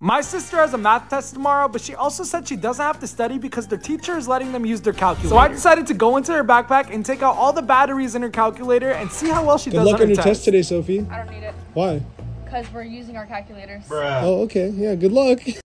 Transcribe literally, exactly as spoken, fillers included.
My sister has a math test tomorrow, but she also said she doesn't have to study because their teacher is letting them use their calculator. So I decided to go into her backpack and take out all the batteries in her calculator and see how well she Good does luck on her on your test. test today, Sophie. I don't need it. Why? Because we're using our calculators. Oh, okay. Yeah, good luck.